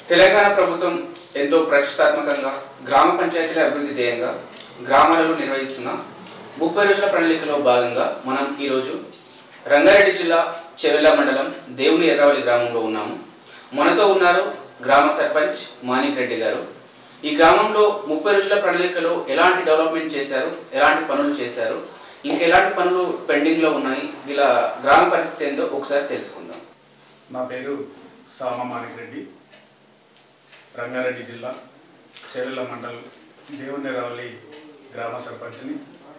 తెలంగాణ ప్రభుత్వం ఎంతో ప్రతిష్టాత్మకంగా గ్రామ పంచాయతీల అభివృద్ధి ధ్యేయంగా గ్రామాలలో నిర్వహిస్తున్న 30 రోజుల ప్రణాళికలో భాగంగా మనం ఈరోజు రంగారెడ్డి జిల్లా చెవెళ్ళ మండలం దేవుని ఎర్రవల్లి గ్రామంలో ఉన్నాము. మనతో ఉన్నారు గ్రామ సర్పంచ్ మాణిక్ రెడ్డి గారు. ఈ గ్రామంలో 30 రోజుల ప్రణాళికలో ఎలాంటి డెవలప్మెంట్ చేశారు, ఎలాంటి పనులు చేశారు, ఇంకెలాంటి పనులు పెండింగ్లో ఉన్నాయి, వీళ్ళ గ్రామ పరిస్థితి ఏందో ఒకసారి తెలుసుకుందాం. నా పేరు సామ మాణిక్ రెడ్డి, రంగారెడ్డి జిల్లా చెవెళ్ళ మండలం దేవుని ఎర్రవల్లి గ్రామ సర్పంచ్ని.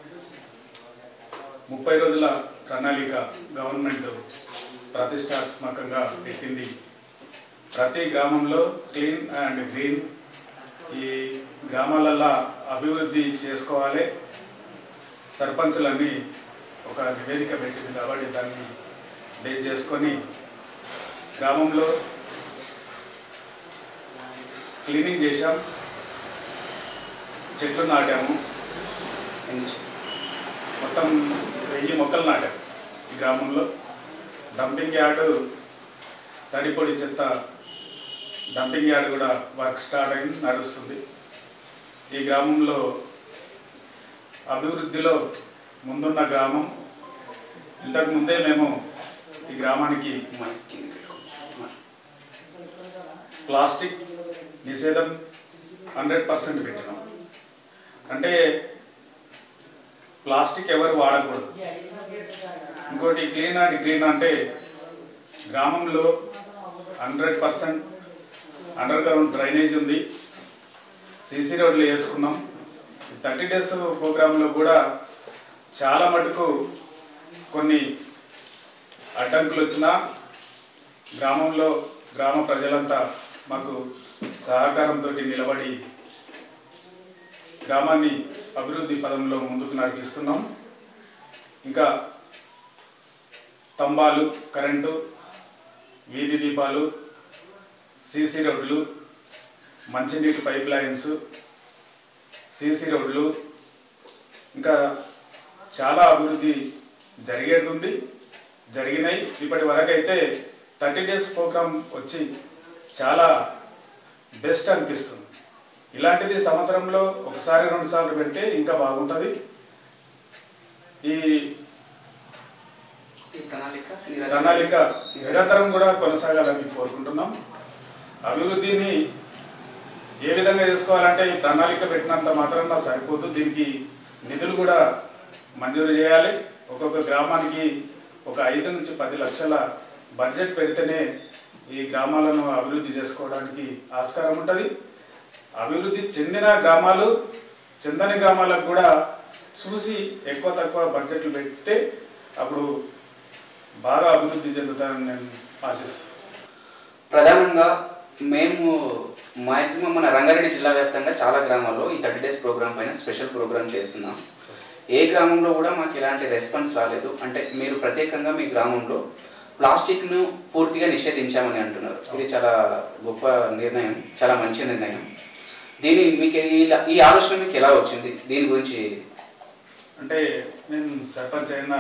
30 రోజుల ప్రణాళిక గవర్నమెంట్ ప్రతిష్టాత్మకంగా పెట్టింది. ప్రతి గ్రామంలో క్లీన్ అండ్ గ్రీన్, ఈ గ్రామాలల్లో అభివృద్ధి చేసుకోవాలి, సర్పంచులన్నీ ఒక నివేదిక పెట్టింది కాబట్టి దాన్ని బేస్ చేసుకొని గ్రామంలో క్లీనింగ్ చేశాం, చెట్లు నాటాము, మొత్తం 1000 మొక్కలు నాటాం. ఈ గ్రామంలో డంపింగ్ యార్డు, తడిపొడి చెత్త డంపింగ్ యార్డ్ కూడా వర్క్ స్టార్ట్ అయింది, నడుస్తుంది. ఈ గ్రామంలో అభివృద్ధిలో ముందున్న గ్రామం. ఇంతకుముందే మేము ఈ గ్రామానికి ప్లాస్టిక్ నిషేధం 100% పెట్టినాం. అంటే ప్లాస్టిక్ ఎవరు వాడకూడదు. ఇంకోటి క్లీన్ అండ్ గ్రీన్ అంటే గ్రామంలో 100% అండర్ గ్రౌండ్ డ్రైనేజ్ ఉంది, సీసీ రోడ్లు వేసుకున్నాం. 30 డేస్ ప్రోగ్రాంలో కూడా చాలా మటుకు కొన్ని అడ్డంకులు వచ్చినా గ్రామంలో గ్రామ ప్రజలంతా మాకు సహకారంతో నిలబడి గ్రామాన్ని అభివృద్ధి పదంలో ముందుకు నడిపిస్తున్నాం. ఇంకా స్తంభాలు, కరెంటు, వీధి దీపాలు, సీసీ రోడ్లు, మంచినీటి పైప్ లైన్స్, సీసీ రోడ్లు, ఇంకా చాలా అభివృద్ధి జరిగినాయి. ఇప్పటి వరకు అయితే 30 డేస్ ప్రోగ్రాం వచ్చి చాలా బెస్ట్ అనిపిస్తుంది. ఇలాంటిది సంవత్సరంలో 1-2 సార్లు పెడితే ఇంకా బాగుంటుంది. ఈ ప్రణాళిక నిరంతరం కూడా కొనసాగాలని కోరుకుంటున్నాం. అభివృద్ధిని ఏ విధంగా చేసుకోవాలంటే ఈ ప్రణాళిక పెట్టినంత మాత్రాన సరిపోతూ దీనికి నిధులు కూడా మంజూరు చేయాలి. ఒక్కొక్క గ్రామానికి ఒక 5 నుంచి 10 లక్షల బడ్జెట్ పెడితేనే ఈ గ్రామాలను అభివృద్ధి చేసుకోవడానికి ఆస్కారం ఉంటుంది. అభివృద్ధి చెందిన గ్రామాలు, చెందని గ్రామాలకు కూడా చూసి ఎక్కువ తక్కువ బడ్జెట్లు పెడితే అప్పుడు బాగా అభివృద్ధి చెందుతారని నేను ఆశిస్తాను. ప్రధానంగా మేము మ్యాక్సిమం మన రంగారెడ్డి జిల్లా వ్యాప్తంగా చాలా గ్రామాల్లో ఈ 30 డేస్ ప్రోగ్రామ్ పైన స్పెషల్ ప్రోగ్రామ్ చేస్తున్నాం. ఏ గ్రామంలో కూడా మాకు ఎలాంటి రెస్పాన్స్ రాలేదు. అంటే మీరు ప్రత్యేకంగా మీ గ్రామంలో ప్లాస్టిక్ను పూర్తిగా నిషేధించామని అంటున్నారు. ఇది చాలా గొప్ప నిర్ణయం, చాలా మంచి నిర్ణయం. మీకు ఈ ఆలోచన మీకు ఎలా వచ్చింది? దీని గురించి అంటే నేను సర్పంచ్ అయిన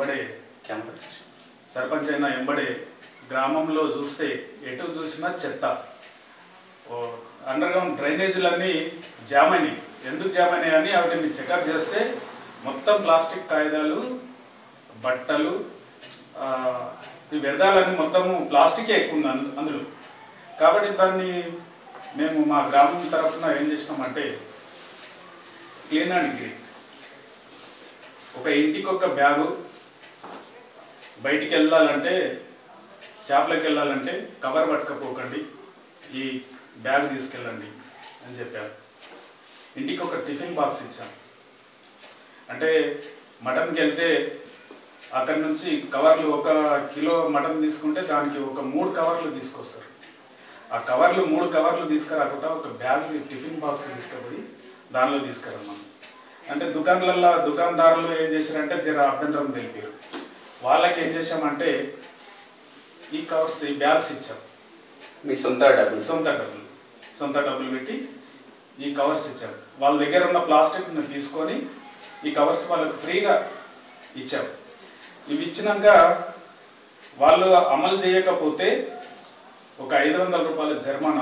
వెంబడే గ్రామంలో చూస్తే ఎటు చూసినా చెత్త, అండర్ గ్రౌండ్ డ్రైనేజీలన్నీ జామ్ అయినాయి. ఎందుకు జామ్ అయినాయి అని వాటిని చెకప్ చేస్తే మొత్తం ప్లాస్టిక్ కాగితాలు, బట్టలు, ఈ వ్యర్థాలన్నీ మొత్తము ప్లాస్టికే ఎక్కువ ఉంది అందులో. కాబట్టి దాన్ని మేము మా గ్రామం తరఫున ఏం చేసినామంటే క్లీన్ అండ్ గ్రీన్, ఒక ఇంటికి ఒక బ్యాగు, బయటికి వెళ్ళాలంటే షాప్లోకి వెళ్ళాలంటే కవర్ పట్టుకపోకండి, ఈ బ్యాగ్ తీసుకెళ్ళండి అని చెప్పారు. ఇంటికి ఒక టిఫిన్ బాక్స్ ఇచ్చాం. అంటే మటన్కి వెళ్తే అక్కడి నుంచి కవర్లు 1 కిలో మటన్ తీసుకుంటే దానికి ఒక 3 కవర్లు తీసుకొస్తారు. ఆ కవర్లు 3 కవర్లు తీసుకురాకుండా ఒక బ్యాగ్ టిఫిన్ బాక్స్ తీసుకుపోయి దానిలో తీసుకురమ్మా. అంటే దుకాణదారులు ఏం చేశారంటే జర అభ్యంతరం తెలిపారు. వాళ్ళకి ఏం చేశామంటే ఈ కవర్స్, ఈ బ్యాగ్స్ ఇచ్చాం. మీ సొంత డబ్బులు పెట్టి ఈ కవర్స్ ఇచ్చాం. వాళ్ళ దగ్గర ఉన్న ప్లాస్టిక్ని తీసుకొని ఈ కవర్స్ వాళ్ళకు ఫ్రీగా ఇచ్చాం. ఇవి ఇచ్చినాక వాళ్ళు అమలు చేయకపోతే ఒక 500 రూపాయల జరిమానా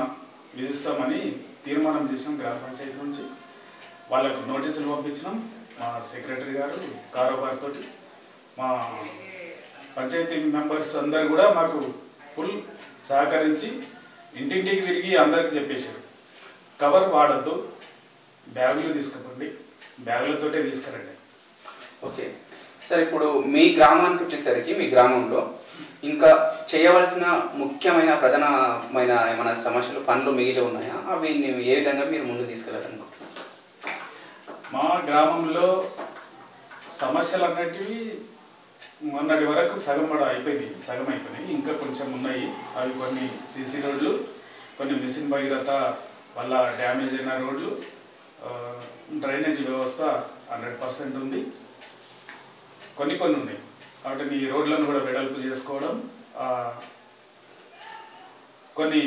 విధిస్తామని తీర్మానం చేసినాం గ్రామ పంచాయతీ నుంచి. వాళ్ళకు నోటీసులు పంపించినాం. మా సెక్రటరీ గారు కారోబార్ తోటి మా పంచాయతీ మెంబర్స్ అందరు కూడా మాకు ఫుల్ సహకరించి ఇంటింటికి తిరిగి అందరికి చెప్పేశారు, కవర్ వాడద్దు, బ్యాగులు తీసుకుపోండి, బ్యాగులతోటే తీసుకురండి. ఓకే సార్, ఇప్పుడు మీ గ్రామానికి వచ్చేసరికి మీ గ్రామంలో ఇంకా చేయవలసిన ముఖ్యమైన ప్రధానమైన ఏమైనా సమస్యలు పనులు మిగిలి ఉన్నాయా? అవి ఏ విధంగా మీరు ముందు తీసుకెళ్ళాలనుకుంటున్నారు? మా గ్రామంలో సమస్యలు అన్నటివి మొన్నటి వరకు సగం అయిపోయినాయి. ఇంకా కొంచెం ఉన్నాయి. అవి కొన్ని సీసీ రోడ్లు, కొన్ని మిషన్ భగీరథ వల్ల డ్యామేజ్ అయిన రోడ్లు, డ్రైనేజ్ వ్యవస్థ 100% ఉంది. కొన్ని ఉన్నాయి. వాటిని ఈ రోడ్లను కూడా వెడల్పు చేసుకోవడం, కొన్ని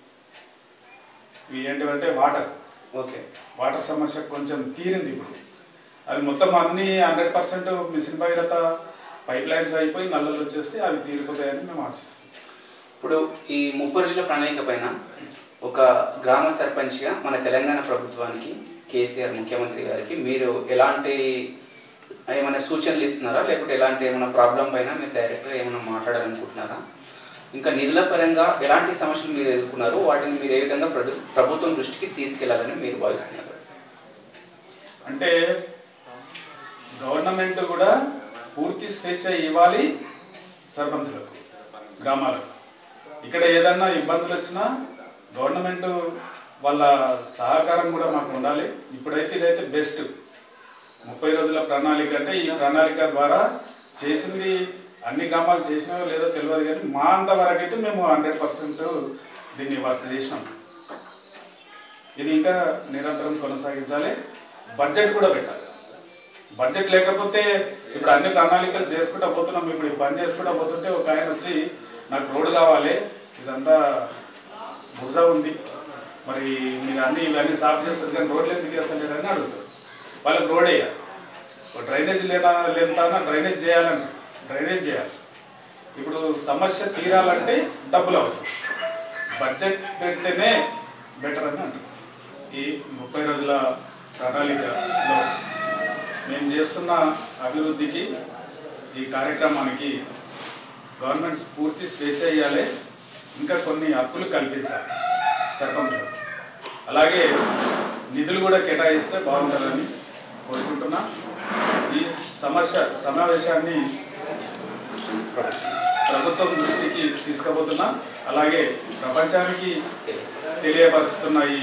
ఏంటంటే వాటర్ సమస్య కొంచెం తీరింది. ఇప్పుడు అది మొత్తం అన్ని 100% మిషన్ భగీరథ పైప్ లైన్స్ అయిపోయి నల్లలు వచ్చేసి అవి తీరిపోతాయని మేము ఆశిస్తాం. ఇప్పుడు ఈ 30 రోజుల ప్రణాళిక పైన ఒక గ్రామ సర్పంచ్గా మన తెలంగాణ ప్రభుత్వానికి, కేసీఆర్ ముఖ్యమంత్రి గారికి మీరు ఎలాంటి ఏమైనా సూచనలు ఇస్తున్నారా, లేకపోతే ఎలాంటి ఏమైనా ప్రాబ్లం పైన మీరు డైరెక్ట్గా ఏమైనా మాట్లాడాలనుకుంటున్నారా? ఇంకా నిధుల పరంగా ఎలాంటి సమస్యలు మీరు ఎదుర్కొన్నారు, వాటిని మీరు ఏ విధంగా ప్రభుత్వం దృష్టికి తీసుకెళ్లాలని మీరు భావిస్తున్నారు? అంటే గవర్నమెంట్ కూడా పూర్తి స్వేచ్ఛ ఇవ్వాలి సర్పంచ్లకు, గ్రామాలకు. ఇక్కడ ఏదన్నా ఇబ్బందులు వచ్చినా గవర్నమెంట్ వాళ్ళ సహకారం కూడా మాకు ఉండాలి. ఇప్పుడైతే ఇదైతే బెస్ట్ 30 రోజుల ప్రణాళిక. అంటే ఈ ప్రణాళిక ద్వారా చేసింది అన్ని గ్రామాలు చేసినావో లేదో తెలియదు, కానీ మా అంతవరకు అయితే మేము 100% దీన్ని వర్క్ చేసినాం. ఇది ఇంకా నిరంతరం కొనసాగించాలి. బడ్జెట్ కూడా పెట్టాలి. బడ్జెట్ లేకపోతే ఇప్పుడు అన్ని ప్రణాళికలు చేసుకుంటూ పోతున్నాం. ఇప్పుడు ఈ పని చేసుకుంటూ పోతుంటే ఒక ఆయన వచ్చి నాకు రోడ్డు కావాలి, ఇదంతా బుర్జా ఉంది, మరి మీరు ఇవన్నీ సాఫ్ చేస్తారు కానీ రోడ్లు ఎందుకు వేస్తలేదని అడుగుతారు. వాళ్ళకి రోడ్ వేయాలి. డ్రైనేజ్ లేదన్నా డ్రైనేజ్ చేయాలంటే డ్రైనేజ్ చేయాలి. ఇప్పుడు సమస్య తీరాలంటే డబ్బులు అవసరం. బడ్జెట్ పెడితేనే బెటర్ అని అంటారు. ఈ 30 రోజుల ప్రణాళికలో మేము చేస్తున్న అభివృద్ధికి, ఈ కార్యక్రమానికి గవర్నమెంట్ పూర్తి స్వేచ్ఛ ఇవ్వాలి. ఇంకా కొన్ని హక్కులు కల్పించాలి సర్పంచులకు. అలాగే నిధులు కూడా కేటాయిస్తే బాగుంటుందని కోరుకుంటున్నా. ఈ సమావేశాన్ని ప్రభుత్వం దృష్టికి తీసుకుపోతున్నా. అలాగే ప్రపంచానికి తెలియపరుస్తున్న ఈ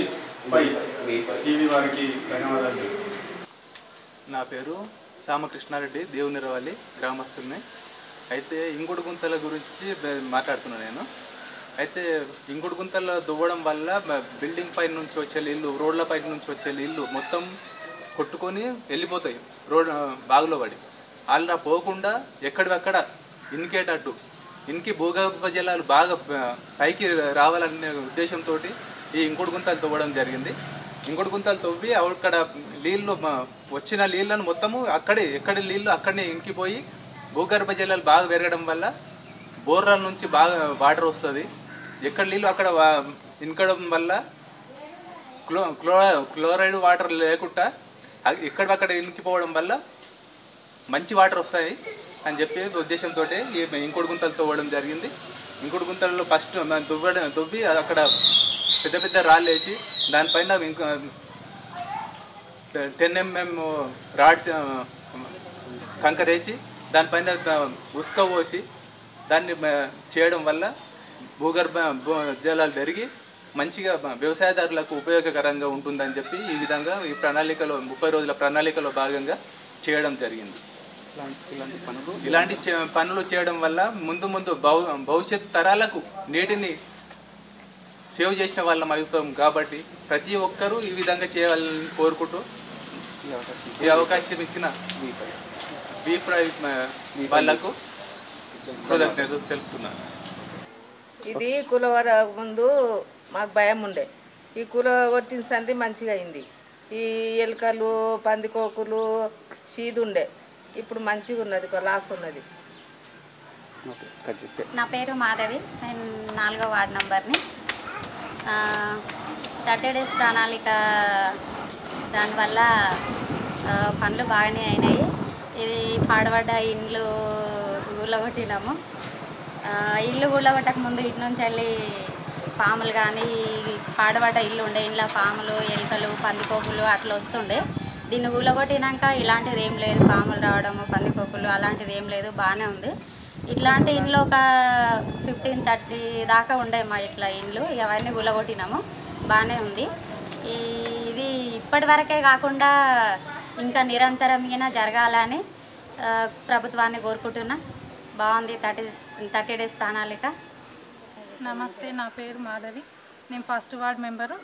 టీవీ వారికి ధన్యవాదాలు. నా పేరు రామకృష్ణారెడ్డి, దేవునిరవల్లి గ్రామస్తుల్ని. అయితే ఇంకుడు గుంతల గురించి మాట్లాడుతున్నాను నేను. అయితే ఇంకుడు గుంతలు దువ్వడం వల్ల బిల్డింగ్ పైన నుంచి వచ్చే నీళ్ళు, రోడ్ల పైన నుంచి వచ్చే నీళ్ళు మొత్తం కొట్టుకొని వెళ్ళిపోతాయి బాగులో పడి. అలా పోకుండా ఎక్కడికక్కడ ఇనికి భూగర్భ జలాలు బాగా పైకి రావాలనే ఉద్దేశంతో ఈ ఇంకుడు గుంతలు తవ్వడం జరిగింది. ఇంకుడు గుంతలు తవ్వి అక్కడ నీళ్ళు వచ్చిన నీళ్ళను మొత్తము ఎక్కడి నీళ్ళు అక్కడనే ఇంకిపోయి భూగర్భ జలాలు బాగా పెరగడం వల్ల బోర్ల నుంచి బాగా వాటర్ వస్తుంది. ఎక్కడ నీళ్ళు అక్కడ ఇంకడం వల్ల క్లోరైడ్ వాటర్ లేకుండా ఎక్కడక్కడ ఇంకిపోవడం వల్ల మంచి వాటర్ వస్తాయి అని చెప్పి ఉద్దేశంతో ఈ ఇంకుడు గుంతలు తవ్వడం జరిగింది. ఇంకుడు గుంతలలో ఫస్ట్ దువ్వి అక్కడ పెద్ద పెద్ద రాళ్ళు వేసి దానిపైన 10 mm రాడ్స్ కంకరేసి దానిపైన ఉసుక పోసి దాన్ని చేయడం వల్ల భూగర్భ జలాలు పెరిగి మంచిగా వ్యవసాయదారులకు ఉపయోగకరంగా ఉంటుందని చెప్పి ఈ విధంగా ఈ ప్రణాళికలో 30 రోజుల ప్రణాళికలో భాగంగా చేయడం జరిగింది. ఇలాంటి పనులు చేయడం వల్ల ముందు భవిష్యత్ తరాలకు నీటిని సేవ్ చేసిన వాళ్ళం అవుతాం. కాబట్టి ప్రతి ఒక్కరూ ఈ విధంగా చేయాలని కోరుకుంటూ ఈ అవకాశం ఇచ్చిన వాళ్ళకు కృతజ్ఞతలు తెలుపుతున్నాను. ఇది కులవర ముందు మాకు భయం ఉండే, ఈ కుల కొట్టిన సంది మంచిగా అయింది. ఈ ఎలుకలు, పందికోకులు, షీదు ఉండే, ఇప్పుడు మంచిగా ఉన్నది, లాస్ ఉన్నది. నా పేరు మాధవి, నేను 4వ వార్డు నంబర్ని. 30 డేస్ ప్రణాళిక దానివల్ల పనులు బాగానే అయినాయి. ఇది పాడబడ్డ ఇండ్లు ఊళ్ళగొట్టినాము. ఇల్లు ఊళ్ళగొట్టక ముందు ఇటు నుంచి వెళ్ళి పాములు కానీ పాడబడ్డ ఇల్లు ఉండే, ఇంట్లో పాములు, ఎలుకలు, పందికోకులు అట్లా వస్తుండే. దీన్ని ఊళ్ళగొట్టినాక ఇలాంటిది ఏం లేదు, పాములు రావడము, పందికోకులు అలాంటిది ఏం లేదు, బాగానే ఉంది. ఇట్లాంటి ఇండ్లు ఒక 15-30 దాకా ఉండే మా ఇట్లా ఇండ్లు, అవన్నీ ఊళ్ళగొట్టినాము, బాగానే ఉంది. ఇది ఇప్పటి వరకే కాకుండా ఇంకా నిరంతరమైన జరగాలని ప్రభుత్వాన్ని కోరుకుంటున్నా. బాగుంది 30 డేస్ ప్రణాళిక. నమస్తే, నా పేరు మాధవి, నేను ఫస్ట్ వార్డ్ మెంబరు.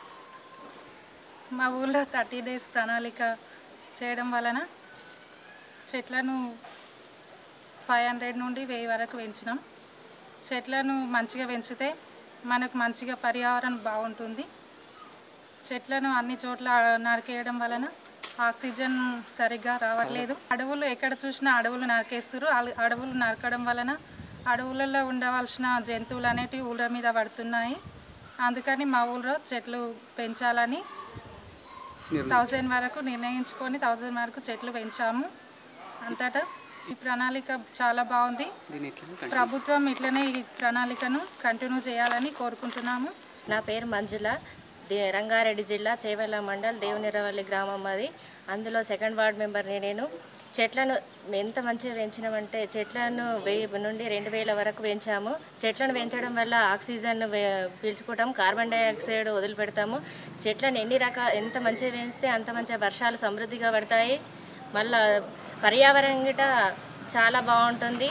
మా ఊళ్ళో 30 డేస్ ప్రణాళిక చేయడం వలన చెట్లను 500 నుండి 1000 వరకు పెంచినాం. చెట్లను మంచిగా పెంచితే మనకు మంచిగా పర్యావరణం బాగుంటుంది. చెట్లను అన్ని చోట్ల నరికేయడం వలన ఆక్సిజన్ సరిగ్గా రావట్లేదు. అడవులు ఎక్కడ చూసినా అడవులు నరికేస్తారు. అడవులు నరకడం వలన అడవులలో ఉండవలసిన జంతువులు అనేటివి ఊళ్ళ మీద పడుతున్నాయి. అందుకని మా ఊళ్ళో చెట్లు పెంచాలని 1000 వరకు నిర్ణయించుకొని 1000 వరకు చెట్లు పెంచాము. అంతటా ఈ ప్రణాళిక చాలా బాగుంది. ప్రభుత్వం ఇట్లనే ఈ ప్రణాళికను కంటిన్యూ చేయాలని కోరుకుంటున్నాము. నా పేరు మంజుల, రంగారెడ్డి జిల్లా చేవెళ్ళ మండల్ దేవునిరవల్లి గ్రామం అది. అందులో 2nd వార్డ్ మెంబర్ని నేను. చెట్లను ఎంత మంచిగా పెంచినామంటే చెట్లను 1000 నుండి 2000 వరకు పెంచాము. చెట్లను పెంచడం వల్ల ఆక్సిజన్ పీల్చుకుంటాము, కార్బన్ డైఆక్సైడ్ వదిలిపెడతాము. చెట్లను ఎంత మంచిగా పెంచితే అంత మంచిగా వర్షాలు సమృద్ధిగా పడతాయి. మళ్ళా పర్యావరణం గిట చాలా బాగుంటుంది,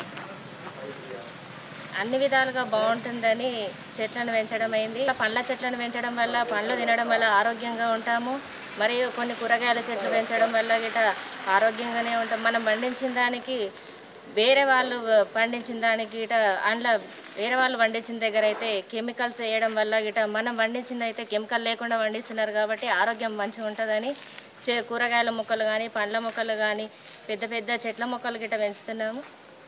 అన్ని విధాలుగా బాగుంటుందని చెట్లను పెంచడం అయింది. పండ్ల చెట్లను పెంచడం వల్ల పండ్లు తినడం వల్ల ఆరోగ్యంగా ఉంటాము. మరియు కొన్ని కూరగాయల చెట్లు పెంచడం వల్ల గిట ఆరోగ్యంగానే ఉంటాం. మనం పండించిన దానికి వేరే వాళ్ళు పండించిన దానికి గిట అందులో వేరే వాళ్ళు పండించిన దగ్గర అయితే కెమికల్స్ వేయడం వల్ల గిట మనం పండించింది అయితే కెమికల్ లేకుండా పండిస్తున్నారు కాబట్టి ఆరోగ్యం మంచిగా ఉంటుందని కూరగాయల మొక్కలు కానీ పండ్ల మొక్కలు కానీ పెద్ద పెద్ద చెట్ల మొక్కలు గిట పెంచుతున్నాము.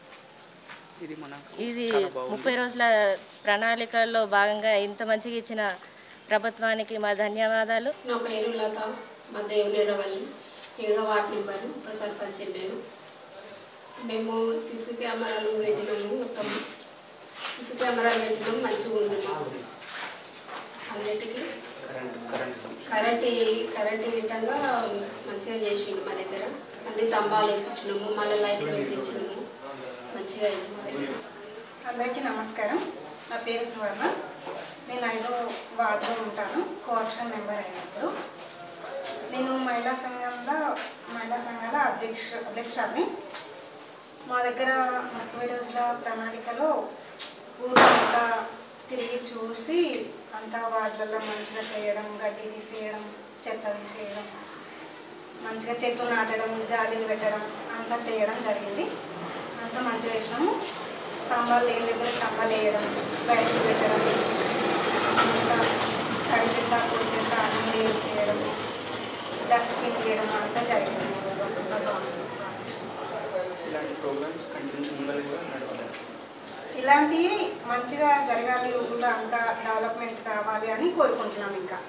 ఇది 30 రోజుల ప్రణాళికల్లో భాగంగా ఇంత మంచిగా ఇచ్చిన ప్రభుత్వానికి మా ధన్యవాదాలు. నా పేరు లత, మా దేవునిరవల్లి 7వ వార్డ్ మెంబర్, ఉప సర్పంచ్. మేము సీసీ కెమెరాలు పెట్టినాము, మొత్తం సీసీ కెమెరాలు పెట్టినాము, మంచిగా ఉంది మాకు. అన్నిటికీ కరెంట్ విధంగా మంచిగా చేసిండు మా దగ్గర. అన్ని స్తంభాలు వేయించినాము, మళ్ళీ లైట్లు పెట్టించినాము, మంచిగా అయింది మా దగ్గర. అందరికీ నమస్కారం. నా పేరు సువర్ణ, నేను 5వ వార్డులో ఉంటాను, కోఆప్షన్ మెంబర్ అయినప్పుడు. నేను మహిళా సంఘాల అధ్యక్షురాలిని. మా దగ్గర 30 రోజుల ప్రణాళికలో ఊరంతా తిరిగి చూసి అంతా వార్డులలో మంచిగా చేయడం, గడ్డి తీసేయడం, చెత్త తీసేయడం, మంచిగా చెట్లు నాటడం, జాలీలు పెట్టడం అంతా చేయడం జరిగింది. అంతా మంచిగా చేసినాము. స్తంభాలు లేని దగ్గర స్తంభాలు వేయడం, లైట్లు పెట్టడం, ఇంకా తడి చెత్త పొడి చెత్త అన్నీ వేరు చేయడం, డస్ట్బిన్ చేయడం అంతా జరిగింది. ఇలాంటివి మంచిగా జరగాలి, ఊళ్ళో అంతా డెవలప్మెంట్ కావాలి అని కోరుకుంటున్నాం. ఇంకా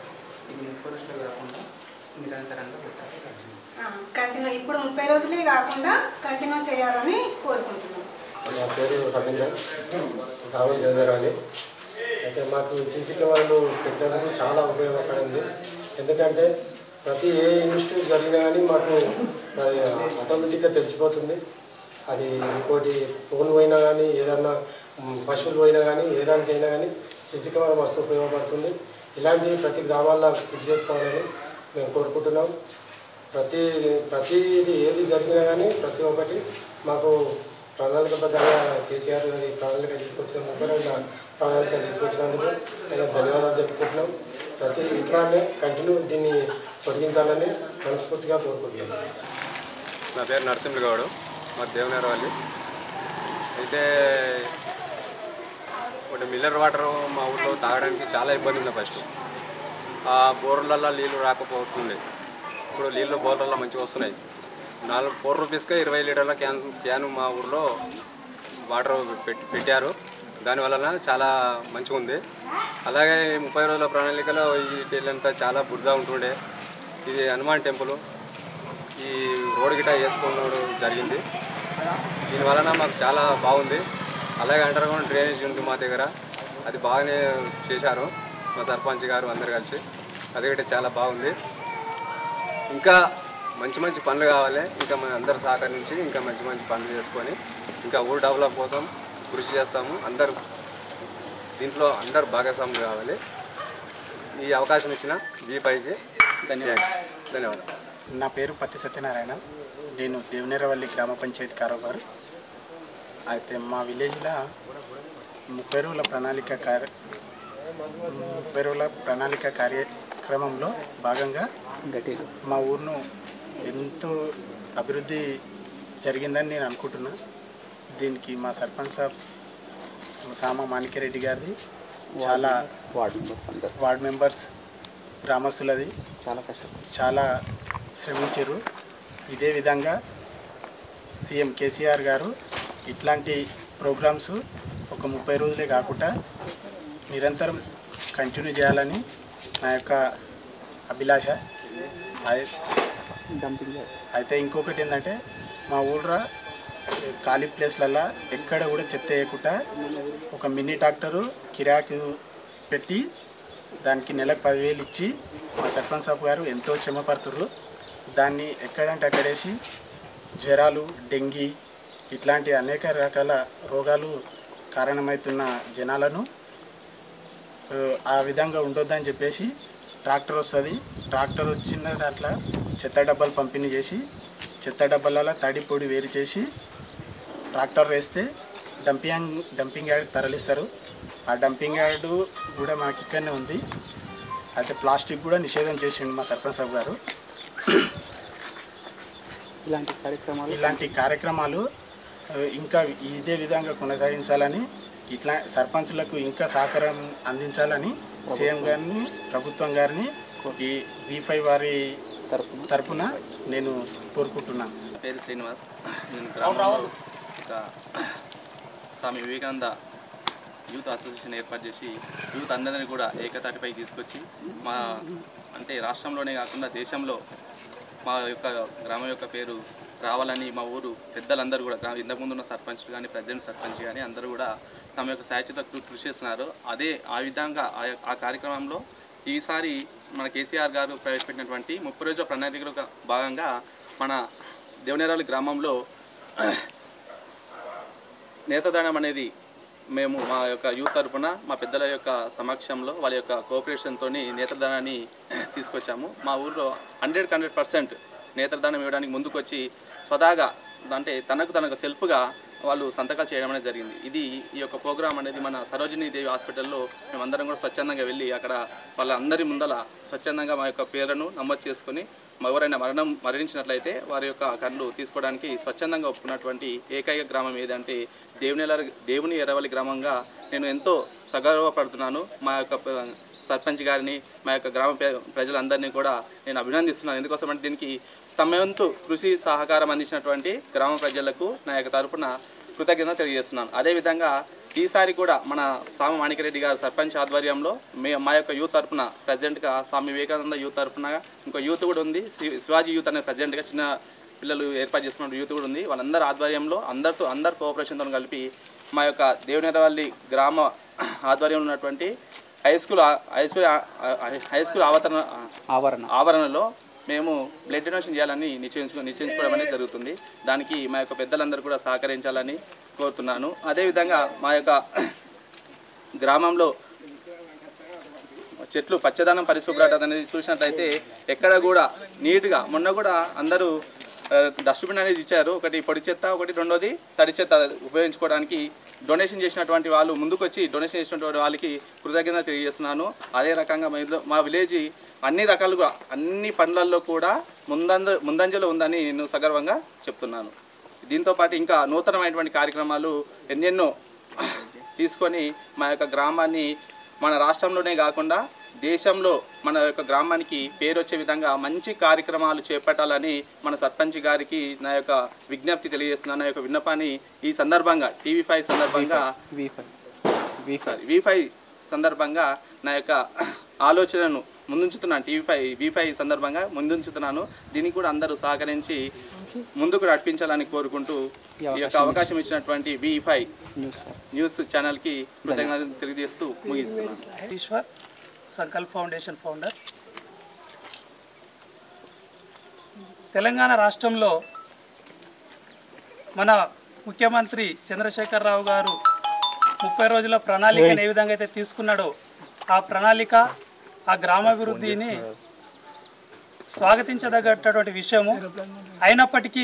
కంటిన్యూ ఇప్పుడు 30 రోజులే కాకుండా కంటిన్యూ చేయాలని కోరుకుంటున్నాం. నా పేరు రవీంద్ర, రావుల్ చంద్రరాజు. అయితే మాకు సీసీ కెమెరాలు పెట్టినందుకు చాలా ఉపయోగపడింది. ఎందుకంటే ప్రతి ఏ ఇన్వెస్టిగేషన్ జరిగినా కానీ మాకు ఆటోమేటిక్గా తెలిసిపోతుంది. అది ఇంకోటి ఫోన్ పోయినా కానీ ఏదన్నా పశువులు పోయినా కానీ ఏదానికైనా కానీ సీసీ కెమెరా మస్తు ఉపయోగపడుతుంది. ఇలాంటివి ప్రతి గ్రామాల్లో ఫిట్ చేసుకోవాలని మేము కోరుకుంటున్నాం. ప్రతిది ఏది జరిగినా కానీ ప్రతి ఒక్కటి మాకు ప్రణాళికబద్ధంగా కేసీఆర్ గారి ప్రణాళిక తీసుకొచ్చిన ప్రణాళిక తీసుకొచ్చినందుకు నేను ధన్యవాదాలు చెప్పుకుంటున్నాం. ఇట్లానే కంటిన్యూ దీన్ని పొడిగించాలని మనస్ఫూర్తిగా కోరుకుంటున్నాం. నా పేరు నరసింహ గౌడ్, మా దేవునిరవల్లి. అయితే ఒకటి మిల్లర్ వాటర్ మా ఊళ్ళో తాగడానికి చాలా ఇబ్బంది ఉంది. ఫస్ట్ ఆ బోర్లలో నీళ్ళు రాకపోతుండే, ఇప్పుడు నీళ్ళు బోర్లలో మంచిగా వస్తున్నాయి. 4 రూపీస్కే 20 లీటర్ల క్యాన్ మా ఊళ్ళో వాటర్ పెట్టారు. దానివలన చాలా మంచిగా ఉంది. అలాగే 30 రోజుల ప్రణాళికలో ఈ చెల్లంతా చాలా బుర్జా ఉంటుండే. ఇది హనుమాన్ టెంపుల్ ఈ రోడ్ గిట వేసుకోవడం జరిగింది. దీనివలన మాకు చాలా బాగుంది. అలాగే అండర్గ్రౌండ్ డ్రైనేజ్ ఉంది మా దగ్గర, అది బాగానే చేశారు మా సర్పంచ్ గారు అందరు కలిసి. అది గిట చాలా బాగుంది. ఇంకా మంచి మంచి పనులు కావాలి. ఇంకా మన అందరు సహకరించి ఇంకా మంచి మంచి పనులు చేసుకొని ఇంకా ఊరు డెవలప్ కోసం కృషి చేస్తాము. దీంట్లో అందరు భాగస్వాములు కావాలి. ఈ అవకాశం ఇచ్చిన వీపైకి ధన్యవాదాలు. నా పేరు పత్తి సత్యనారాయణ. నేను దేవునేరవల్లి గ్రామ పంచాయతీ కారోబారు. అయితే మా విలేజ్లో 30 రోజుల ప్రణాళిక కార్యక్రమంలో భాగంగా మా ఊరును ఎంతో అభివృద్ధి జరిగిందని నేను అనుకుంటున్నా. దీనికి మా సర్పంచ్ సాబ్ సామ మాణిక్యరెడ్డి గారిది, చాలా వార్డ్ మెంబర్స్, గ్రామస్తులది చాలా శ్రమించారు. ఇదే విధంగా సీఎం కేసీఆర్ గారు ఇట్లాంటి ప్రోగ్రామ్స్ ఒక 30 రోజులే కాకుండా నిరంతరం కంటిన్యూ చేయాలని నా యొక్క అభిలాష. అయితే ఇంకొకటి ఏంటంటే మా ఊళ్ళో ఖాళీ ప్లేస్లలో ఎక్కడ కూడా చెత్త వేయకుండా ఒక మినీ ట్రాక్టరు కిరాకు పెట్టి దానికి నెలకు 10,000 ఇచ్చి మా సర్పంచ్ సాబ్ గారు ఎంతో శ్రమ పడుతుర్రు. దాన్ని ఎక్కడంటే అక్కడేసి జ్వరాలు, డెంగీ ఇట్లాంటి అనేక రకాల రోగాలు కారణమవుతున్న జనాలను ఆ విధంగా ఉండొద్దని చెప్పేసి ట్రాక్టర్ వస్తుంది. ట్రాక్టర్ వచ్చిన దాంట్లో చెత్త డబ్బాలు పంపిణీ చేసి చెత్త డబ్బాలలో తడి పొడి వేరు చేసి ట్రాక్టర్ వేస్తే డంపింగ్ యార్డ్ తరలిస్తారు. ఆ డంపింగ్ యార్డ్ కూడా మాకు ఇక్కడనే ఉంది. అయితే ప్లాస్టిక్ కూడా నిషేధం చేసిండు మా సర్పంచ్ సాబ్ గారు. ఇలాంటి కార్యక్రమాలు ఇంకా ఇదే విధంగా కొనసాగించాలని, ఇట్లా సర్పంచులకు ఇంకా సహకారం అందించాలని సీఎం గారిని, ప్రభుత్వం గారిని ఈ V5 వారి తరపున నేను కోరుకుంటున్నాను. నా పేరు శ్రీనివాస్. నేను గ్రామంలో ఒక స్వామి వివేకానంద యూత్ అసోసియేషన్ ఏర్పాటు చేసి యూత్ అందరినీ కూడా ఏకతాటిపై తీసుకొచ్చి మా అంటే రాష్ట్రంలోనే కాకుండా దేశంలో మా యొక్క గ్రామం యొక్క పేరు రావాలని మా ఊరు పెద్దలందరూ కూడా ఇంతకుముందు ఉన్న సర్పంచ్ కానీ ప్రెసిడెంట్ సర్పంచ్ కానీ అందరూ కూడా తమ యొక్క సాయచిత కృషి చేస్తున్నారు. ఆ విధంగా ఆ కార్యక్రమంలో ఈసారి మన కేసీఆర్ గారు ప్రవేశపెట్టినటువంటి 30 రోజుల ప్రణాళికలో భాగంగా మన దేవునేరవల్లి గ్రామంలో నేతదానం అనేది మేము మా యొక్క యూత్ తరఫున మా పెద్దల యొక్క సమక్షంలో వాళ్ళ యొక్క కోఆపరేషన్తో నేత్రదానాన్ని తీసుకొచ్చాము. మా ఊళ్ళో 100% నేత్రదానం ఇవ్వడానికి ముందుకొచ్చి స్వతహాగా అంటే తనకు సెల్ఫ్గా వాళ్ళు సంతకాలు చేయడం అనేది జరిగింది. ఈ యొక్క ప్రోగ్రాం అనేది మన సరోజినీ దేవి హాస్పిటల్లో మేమందరం కూడా స్వచ్ఛందంగా వెళ్ళి అక్కడ వాళ్ళందరి ముందల స్వచ్ఛందంగా మా యొక్క పేరును నమోదు చేసుకొని ఎవరైనా మరణించినట్లయితే వారి యొక్క కళ్ళు తీసుకోవడానికి స్వచ్ఛందంగా ఒప్పుకున్నటువంటి ఏకైక గ్రామం ఏదంటే దేవుని ఎర్రవల్లి గ్రామంగా నేను ఎంతో సగర్వపడుతున్నాను. మా యొక్క సర్పంచ్ గారిని, మా యొక్క గ్రామ ప్రజలందరినీ కూడా నేను అభినందిస్తున్నాను. ఎందుకోసమంటే దీనికి తమ వంతు కృషి సహకారం అందించినటువంటి గ్రామ ప్రజలకు నా యొక్క తరపున కృతజ్ఞత తెలియజేస్తున్నాను. అదేవిధంగా ఈసారి కూడా మన స్వామి మాణిక్యరెడ్డి గారు సర్పంచ్ ఆధ్వర్యంలో మా యొక్క యూత్ తరపున ప్రెసిడెంట్గా స్వామి వివేకానంద యూత్ తరపున ఇంకో యూత్ కూడా ఉంది, శివాజీ యూత్ అనే ప్రెసిడెంట్గా చిన్న పిల్లలు ఏర్పాటు చేసుకున్న యూత్ కూడా ఉంది. వాళ్ళందరి ఆధ్వర్యంలో అందరి కోఆపరేషన్తో కలిపి మా యొక్క దేవునేరవల్లి గ్రామ ఆధ్వర్యంలో ఉన్నటువంటి హై స్కూల్ ఆవరణలో మేము బ్లడ్ డొనేషన్ చేయాలని నిశ్చయించుకోవడం అనేది జరుగుతుంది. దానికి మా యొక్క పెద్దలందరూ కూడా సహకరించాలని కోరుతున్నాను. అదేవిధంగా మా యొక్క గ్రామంలో చెట్లు పచ్చదనం పరిశుభ్రత అనేది చూసినట్లయితే ఎక్కడ కూడా నీట్గా మొన్న కూడా అందరూ డస్ట్బిన్ అనేది ఇచ్చారు. ఒకటి పొడి చెత్త, ఒకటి రెండోది తడి చెత్త ఉపయోగించుకోవడానికి డొనేషన్ చేసినటువంటి వాళ్ళు ముందుకొచ్చి డొనేషన్ చేసినటువంటి వాళ్ళకి కృతజ్ఞత తెలియజేస్తున్నాను. అదే రకంగా మా విలేజ్ అన్ని రకాలుగా అన్ని పనులలో కూడా ముందంజలో ఉందని నేను సగర్వంగా చెప్తున్నాను. దీంతోపాటు ఇంకా నూతనమైనటువంటి కార్యక్రమాలు ఎన్నెన్నో తీసుకొని మా యొక్క గ్రామాన్ని మన రాష్ట్రంలోనే కాకుండా దేశంలో మన యొక్క గ్రామానికి పేరు వచ్చే విధంగా మంచి కార్యక్రమాలు చేపట్టాలని మన సర్పంచ్ గారికి నా యొక్క విజ్ఞప్తి తెలియజేస్తున్నాను. నా యొక్క విన్నపాన్ని ఈ సందర్భంగా TV5 సందర్భంగా V5 సందర్భంగా నా యొక్క ఆలోచనను ముందుంచుతున్నాను. V5 సందర్భంగా ముందుంచుతున్నాను. దీనికి కూడా అందరూ సహకరించి ముందుకు నడిపించాలని కోరుకుంటూ ఈ యొక్క అవకాశం ఇచ్చినటువంటి V5 న్యూస్ ఛానల్కి కృతజ్ఞతలు తెలియజేస్తూ ముగిస్తున్నాను. Eshwar, Sankalp foundation founder. తెలంగాణ రాష్ట్రంలో మన ముఖ్యమంత్రి చంద్రశేఖరరావు గారు 30 రోజుల ప్రణాళికను ఏ విధంగా అయితే తీసుకున్నాడో ఆ ప్రణాళిక, ఆ గ్రామాభివృద్ధిని స్వాగతించదగ్గటువంటి విషయము. అయినప్పటికీ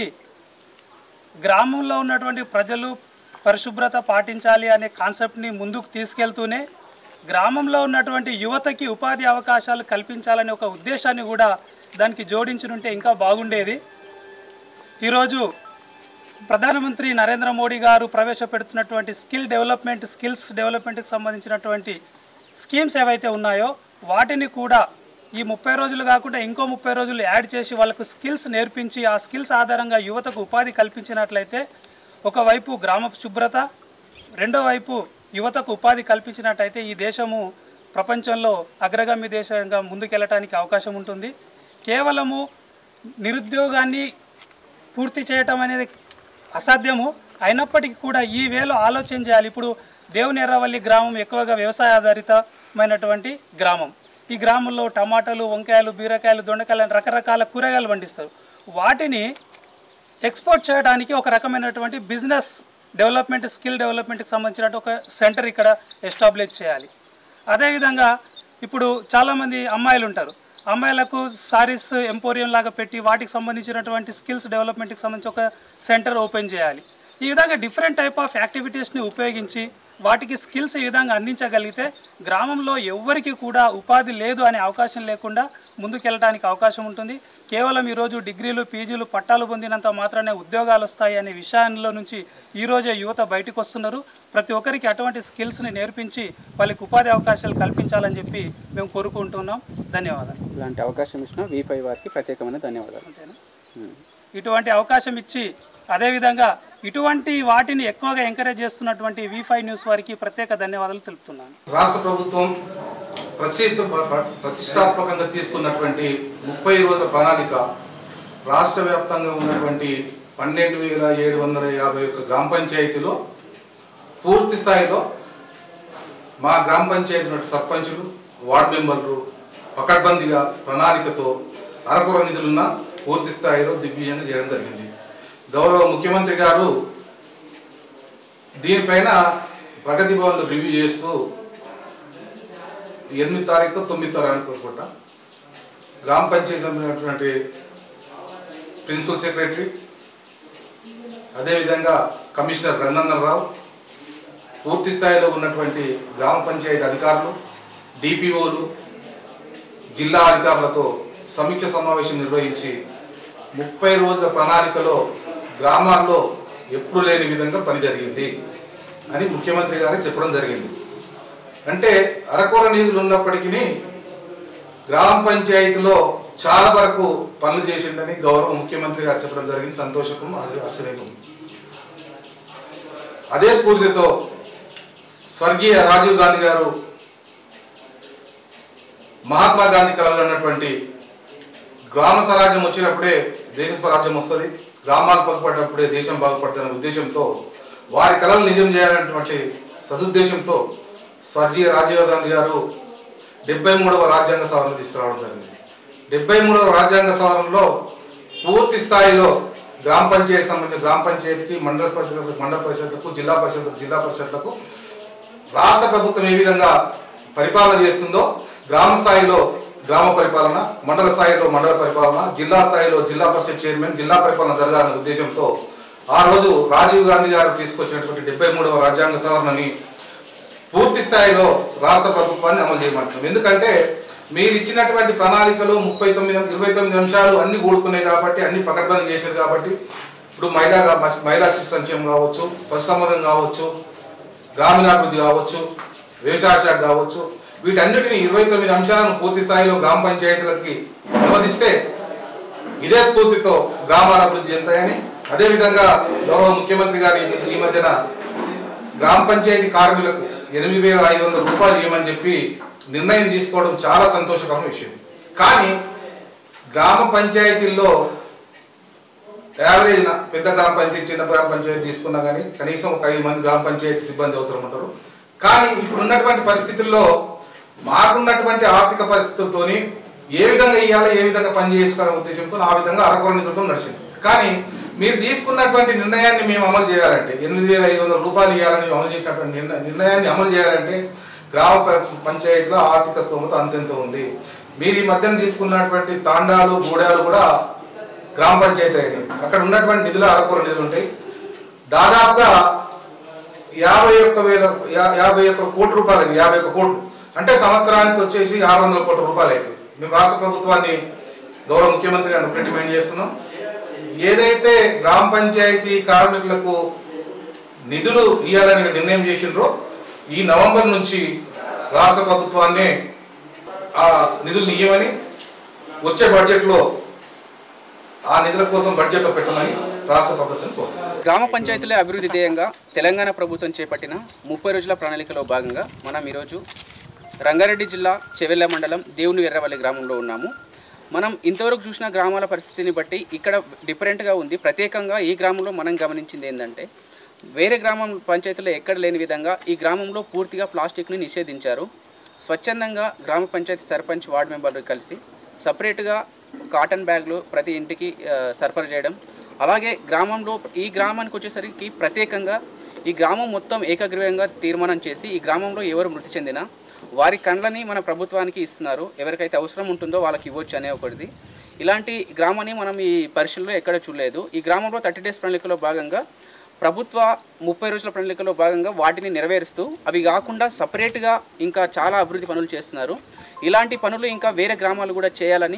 గ్రామంలో ఉన్నటువంటి ప్రజలు పరిశుభ్రత పాటించాలి అనే కాన్సెప్ట్ని ముందుకు తీసుకెళ్తూనే గ్రామంలో ఉన్నటువంటి యువతకి ఉపాధి అవకాశాలు కల్పించాలనే ఒక ఉద్దేశాన్ని కూడా దానికి జోడించుంటే ఇంకా బాగుండేది. ఈరోజు ప్రధానమంత్రి నరేంద్ర మోడీ గారు ప్రవేశపెడుతున్నటువంటి స్కిల్స్ డెవలప్మెంట్కి సంబంధించినటువంటి స్కీమ్స్ ఏవైతే ఉన్నాయో వాటిని కూడా ఈ 30 రోజులు కాకుండా ఇంకో 30 రోజులు యాడ్ చేసి వాళ్ళకు స్కిల్స్ నేర్పించి ఆ స్కిల్స్ ఆధారంగా యువతకు ఉపాధి కల్పించినట్లయితే ఒకవైపు గ్రామ శుభ్రత, రెండో వైపు యువతకు ఉపాధి కల్పించినట్టయితే ఈ దేశము ప్రపంచంలో అగ్రగామి దేశంగా ముందుకెళ్ళటానికి అవకాశం ఉంటుంది. కేవలము నిరుద్యోగాన్ని పూర్తి చేయటం అనేది అసాధ్యము. అయినప్పటికీ కూడా ఈ వేలో ఆలోచన చేయాలి. ఇప్పుడు దేవునెర్రవల్లి గ్రామం ఎక్కువగా వ్యవసాయ ఆధారితమైనటువంటి గ్రామం. ఈ గ్రామంలో టమాటాలు, వంకాయలు, బీరకాయలు, దొండకాయలు రకరకాల కూరగాయలు పండిస్తారు. వాటిని ఎక్స్పోర్ట్ చేయడానికి ఒక రకమైనటువంటి బిజినెస్ డెవలప్మెంట్, స్కిల్ డెవలప్మెంట్కి సంబంధించినట్టు ఒక సెంటర్ ఇక్కడ ఎస్టాబ్లిష్ చేయాలి. అదేవిధంగా ఇప్పుడు చాలామంది అమ్మాయిలు ఉంటారు. అమ్మాయిలకు సారీస్ ఎంపోరియం లాగా పెట్టి వాటికి సంబంధించినటువంటి స్కిల్స్ డెవలప్మెంట్కి సంబంధించి ఒక సెంటర్ ఓపెన్ చేయాలి. ఈ విధంగా డిఫరెంట్ టైప్ ఆఫ్ యాక్టివిటీస్ని ఉపయోగించి వాటికి స్కిల్స్ ఈ విధంగా అందించగలిగితే గ్రామంలో ఎవ్వరికి కూడా ఉపాధి లేదు అనే అవకాశం లేకుండా ముందుకెళ్ళడానికి అవకాశం ఉంటుంది. కేవలం ఈరోజు డిగ్రీలు, పీజీలు, పట్టాలు పొందినంత మాత్రమే ఉద్యోగాలు వస్తాయి అనే విషయంలో నుంచి ఈరోజే యువత బయటకు వస్తున్నారు. ప్రతి ఒక్కరికి అటువంటి స్కిల్స్ని నేర్పించి వాళ్ళకి ఉపాధి అవకాశాలు కల్పించాలని చెప్పి మేము కోరుకుంటున్నాం. ధన్యవాదాలు. ఇలాంటి అవకాశం ఇచ్చిన V5 వారికి ప్రత్యేకమైన ధన్యవాదాలు. ఇటువంటి అవకాశం ఇచ్చి అదేవిధంగా ఇటువంటి వాటిని ఎక్కువగా ఎంకరేజ్ చేస్తున్నటువంటి V5 న్యూస్ వారికి ప్రత్యేక ధన్యవాదాలు తెలుపుతున్నాను. రాష్ట్ర ప్రభుత్వం ప్రతిష్టాత్మకంగా తీసుకున్నటువంటి 30 రోజుల ప్రణాళిక రాష్ట్ర వ్యాప్తంగా ఉన్నటువంటి 12,751 గ్రామ పంచాయతీలో పూర్తి స్థాయిలో మా గ్రామ పంచాయతీ సర్పంచులు, వార్డు మెంబర్లు పకడ్బందీగా ప్రణాళికతో అరకొర నిధులున్న పూర్తి స్థాయిలో దిగ్విజయంగా చేయడం జరిగింది. గౌరవ ముఖ్యమంత్రి గారు దీనిపైన ప్రగతి భవన్లు రివ్యూ చేస్తూ 8 తారీఖు 9 తారీఖు అనుకుంటా గ్రామ పంచాయతీ సంబంధించినటువంటి ప్రిన్సిపల్ సెక్రటరీ, అదేవిధంగా కమిషనర్ రంగనాథరావు, పూర్తి స్థాయిలో ఉన్నటువంటి గ్రామ పంచాయతీ అధికారులు, డిపిఓలు, జిల్లా అధికారులతో సమీక్ష సమావేశం నిర్వహించి 30 రోజుల ప్రణాళికలో గ్రామాల్లో ఎప్పుడు లేని విధంగా పని జరిగింది అని ముఖ్యమంత్రి గారు చెప్పడం జరిగింది. అంటే అరకొర నిధులు ఉన్నప్పటికీ గ్రామ పంచాయతీలో చాలా వరకు పనులు చేసిందని గౌరవ ముఖ్యమంత్రి గారు చెప్పడం జరిగింది. సంతోషకం, అది ఆశ్చర్యం. అదే స్ఫూర్తితో స్వర్గీయ రాజీవ్ గాంధీ గారు మహాత్మా గాంధీ కలగన్నటువంటి గ్రామ స్వరాజ్యం వచ్చినప్పుడే దేశ స్వరాజ్యం వస్తుంది, గ్రామాలు బాగుపడినప్పుడే దేశం బాగుపడుతున్న ఉద్దేశంతో వారి కళలు నిజం చేయాలనేటువంటి సదుద్దేశంతో స్వర్గీయ రాజీవ్ గాంధీ గారు 73వ రాజ్యాంగ సవరణ తీసుకురావడం జరిగింది. 73వ రాజ్యాంగ సవరణలో పూర్తి స్థాయిలో గ్రామ పంచాయతీ సంబంధించిన గ్రామ పంచాయతీకి, మండల పరిషత్లకు, జిల్లా పరిషత్లకు రాష్ట్ర ప్రభుత్వం ఏ విధంగా పరిపాలన చేస్తుందో గ్రామ స్థాయిలో గ్రామ పరిపాలన, మండల స్థాయిలో మండల పరిపాలన, జిల్లా స్థాయిలో జిల్లా పరిషత్ చైర్మన్, జిల్లా పరిపాలన జరగాలనే ఉద్దేశంతో ఆ రోజు రాజీవ్ గాంధీ గారు తీసుకొచ్చినటువంటి 73వ రాజ్యాంగ సవరణని పూర్తి స్థాయిలో రాష్ట్ర ప్రభుత్వాన్ని అమలు చేయమంటున్నాం. ఎందుకంటే మీరు ఇచ్చినటువంటి ప్రణాళికలో 29 అంశాలు అన్ని కూడుకున్నాయి కాబట్టి, అన్ని పకడ్బందీ చేశారు కాబట్టి, ఇప్పుడు మహిళా శిశు సంక్షేమం కావచ్చు, పశుసంవర్ధం కావచ్చు, గ్రామీణాభివృద్ధి కావచ్చు, వ్యవసాయ శాఖ కావచ్చు, వీటన్నిటిని 29 అంశాలను పూర్తి స్థాయిలో గ్రామ పంచాయతీలకి అనువదిస్తే ఇదే స్ఫూర్తితో గ్రామాల అభివృద్ధి చెందుతాయని, అదేవిధంగా గౌరవ ముఖ్యమంత్రి గారు ఈ మధ్యన గ్రామ పంచాయతీ కార్మికులకు 8,500 రూపాయలు ఇవ్వమని చెప్పి నిర్ణయం తీసుకోవడం చాలా సంతోషకరమైన విషయం. కానీ గ్రామ పంచాయతీల్లో యావరేజ్ పెద్ద గ్రామ పంచాయతీ చిన్న గ్రామ పంచాయతీ తీసుకున్నా కానీ కనీసం ఒక 5 మంది గ్రామ పంచాయతీ సిబ్బంది అవసరం ఉంటారు. కానీ ఇప్పుడు ఉన్నటువంటి పరిస్థితుల్లో మాకున్నటువంటి ఆర్థిక పరిస్థితులతోని ఏ విధంగా ఇవ్వాలి, ఏ విధంగా పని చేయించుకోవాలనే ఉద్దేశంతో ఆ విధంగా అరకొర నిధులతో నడిచింది. కానీ మీరు తీసుకున్నటువంటి నిర్ణయాన్ని మేము అమలు చేయాలంటే 8,500 రూపాయలు ఇవ్వాలని అమలు చేసినటువంటి నిర్ణయాన్ని అమలు చేయాలంటే గ్రామ పంచాయతీలో ఆర్థిక స్తోమత అంతెంత ఉంది. మీరు ఈ మధ్యన తీసుకున్నటువంటి తాండాలు గూడాలు కూడా గ్రామ పంచాయతీ అయినాయి. అక్కడ ఉన్నటువంటి నిధులు అరకొర నిధులు ఉంటాయి. దాదాపుగా 51 కోట్ల రూపాయలు, 51 కోట్లు అంటే సంవత్సరానికి వచ్చేసి 600 కోట్ల రూపాయలు అవుతాయి. మేము రాష్ట్ర ప్రభుత్వాన్ని గౌరవ ముఖ్యమంత్రి గారిని ఒకటి డిమాండ్ చేస్తున్నాం. ఏదైతే గ్రామ పంచాయతీ కార్మికులకు నిధులు ఇవ్వాలని నిర్ణయం చేసిండ్రో ఈ నవంబర్ నుంచి రాష్ట్ర ప్రభుత్వాన్ని ఆ నిధులు ఇవ్వమని వచ్చే బడ్జెట్లో ఆ నిధుల కోసం బడ్జెట్లో పెట్టమని రాష్ట్ర ప్రభుత్వం కోరుతుంది. గ్రామ పంచాయతీల అభివృద్ధి ధ్యేయంగా తెలంగాణ ప్రభుత్వం చేపట్టిన 30 రోజుల ప్రణాళికలో భాగంగా మనం ఈరోజు రంగారెడ్డి జిల్లా చెవెళ్ళ మండలం దేవుని ఎర్రవల్లి గ్రామంలో ఉన్నాము. మనం ఇంతవరకు చూసిన గ్రామాల పరిస్థితిని బట్టి ఇక్కడ డిఫరెంట్గా ఉంది. ప్రత్యేకంగా ఈ గ్రామంలో మనం గమనించింది ఏంటంటే వేరే గ్రామం పంచాయతీలో ఎక్కడ లేని విధంగా ఈ గ్రామంలో పూర్తిగా ప్లాస్టిక్ని నిషేధించారు. స్వచ్ఛందంగా గ్రామ పంచాయతీ సర్పంచ్ వార్డు మెంబర్లు కలిసి సపరేట్గా కాటన్ బ్యాగ్లు ప్రతి ఇంటికి సరఫరా చేయడం, అలాగే గ్రామంలో ఈ గ్రామానికి వచ్చేసరికి ప్రత్యేకంగా ఈ గ్రామం మొత్తం ఏకగ్రీవంగా తీర్మానం చేసి ఈ గ్రామంలో ఎవరు మృతి చెందినా వారి కండ్లని మన ప్రభుత్వానికి ఇస్తున్నారు. ఎవరికైతే అవసరం ఉంటుందో వాళ్ళకి ఇవ్వచ్చు అనే ఒకటిది. ఇలాంటి గ్రామాన్ని మనం ఈ పరిశీలనలో ఎక్కడ చూడలేదు. ఈ గ్రామంలో 30 డేస్ ప్రణాళికలో భాగంగా ప్రభుత్వ 30 రోజుల ప్రణాళికలో భాగంగా వాటిని నెరవేరుస్తూ అవి కాకుండా సపరేట్గా ఇంకా చాలా అభివృద్ధి పనులు చేస్తున్నారు. ఇలాంటి పనులు ఇంకా వేరే గ్రామాలు కూడా చేయాలని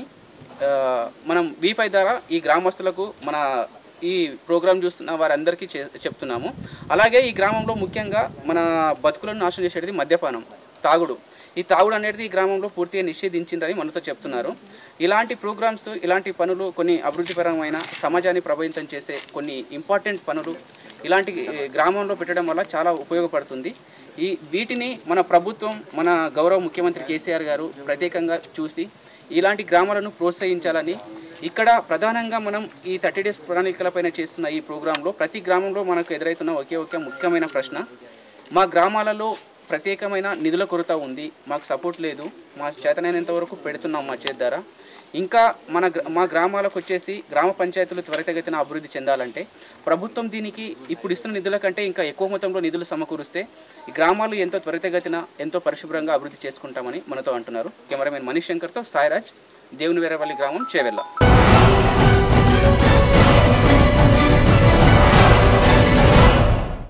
మనం V5 ద్వారా ఈ గ్రామస్తులకు మన ఈ ప్రోగ్రాం చూస్తున్న వారందరికీ చెప్తున్నాము. అలాగే ఈ గ్రామంలో ముఖ్యంగా మన బతుకులను నాశనం చేసేది మద్యపానం, తాగుడు. ఈ తాగుడు అనేది ఈ గ్రామంలో పూర్తిగా నిషేధించిందని మనతో చెప్తున్నారు. ఇలాంటి ప్రోగ్రామ్స్, ఇలాంటి పనులు కొన్ని అభివృద్ధిపరమైన సమాజాన్ని ప్రభావితం చేసే కొన్ని ఇంపార్టెంట్ పనులు ఇలాంటి గ్రామంలో పెట్టడం వల్ల చాలా ఉపయోగపడుతుంది. వీటిని మన ప్రభుత్వం, మన గౌరవ ముఖ్యమంత్రి కేసీఆర్ గారు ప్రత్యేకంగా చూసి ఇలాంటి గ్రామాలను ప్రోత్సహించాలని, ఇక్కడ ప్రధానంగా మనం ఈ 30 డేస్ ప్రణాళికలపైన చేస్తున్న ఈ ప్రోగ్రాంలో ప్రతి గ్రామంలో మనకు ఎదురవుతున్న ఒకే ముఖ్యమైన ప్రశ్న, మా గ్రామాలలో ప్రత్యేకమైన నిధుల కొరత ఉంది, మాకు సపోర్ట్ లేదు, మా చేతనైనంత వరకు పెడుతున్నాం మా చేతి ద్వారా. ఇంకా మా గ్రామాలకు వచ్చేసి గ్రామ పంచాయతీలు త్వరితగతిన అభివృద్ధి చెందాలంటే ప్రభుత్వం దీనికి ఇప్పుడు ఇస్తున్న నిధుల కంటే ఇంకా ఎక్కువ మొత్తంలో నిధులు సమకూరిస్తే ఈ గ్రామాలు ఎంతో త్వరితగతిన ఎంతో పరిశుభ్రంగా అభివృద్ధి చేసుకుంటామని మనతో అంటున్నారు. కెమెరామెన్ మనీష్ శంకర్తో సాయిరాజ్, దేవుని ఎర్రవల్లి గ్రామం, చేవెళ్ళ.